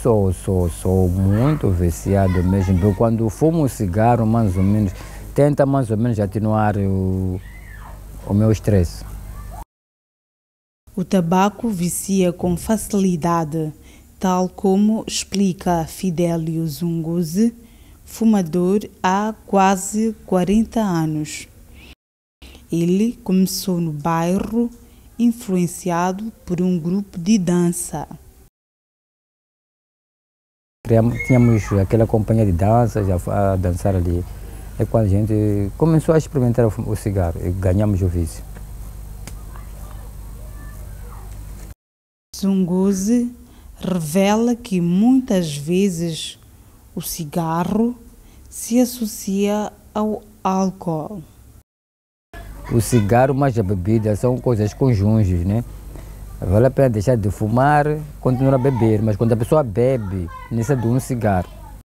sou muito viciado mesmo. Eu, quando fumo um cigarro, mais ou menos, tenta mais ou menos atenuar o meu estresse. O tabaco vicia com facilidade, tal como explica Fidelio Zunguzi, fumador há quase 40 anos. Ele começou no bairro, influenciado por um grupo de dança. Tínhamos aquela companhia de dança, já a dançar ali. É quando a gente começou a experimentar o cigarro e ganhamos o vício. Zunguzi revela que muitas vezes o cigarro se associa ao álcool. O cigarro mais a bebida são coisas conjuntas, né? Vale a pena deixar de fumar, continuar a beber, mas quando a pessoa bebe, necessita de um cigarro.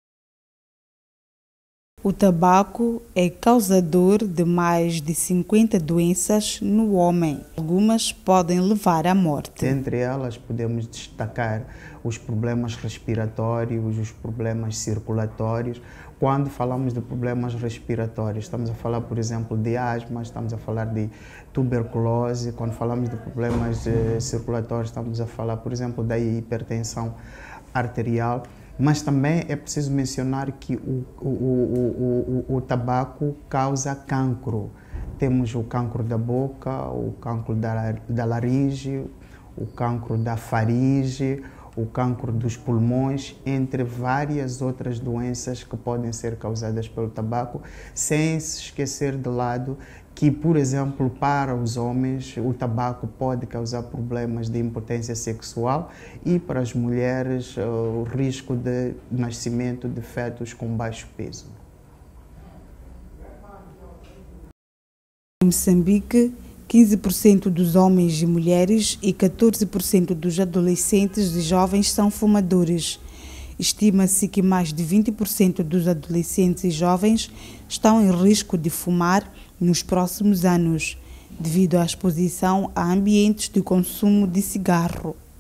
O tabaco é causador de mais de 50 doenças no homem. Algumas podem levar à morte. Entre elas, podemos destacar os problemas respiratórios, os problemas circulatórios. Quando falamos de problemas respiratórios, estamos a falar, por exemplo, de asma, estamos a falar de tuberculose. Quando falamos de problemas circulatórios, estamos a falar, por exemplo, da hipertensão arterial. Mas também é preciso mencionar que o tabaco causa cancro. Temos o cancro da boca, o cancro da laringe, o cancro da faringe, o cancro dos pulmões, entre várias outras doenças que podem ser causadas pelo tabaco, sem se esquecer de lado que, por exemplo, para os homens, o tabaco pode causar problemas de impotência sexual e para as mulheres, o risco de nascimento de fetos com baixo peso. Em Moçambique, 15% dos homens e mulheres e 14% dos adolescentes e jovens são fumadores. Estima-se que mais de 20% dos adolescentes e jovens estão em risco de fumar nos próximos anos, devido à exposição a ambientes de consumo de cigarro.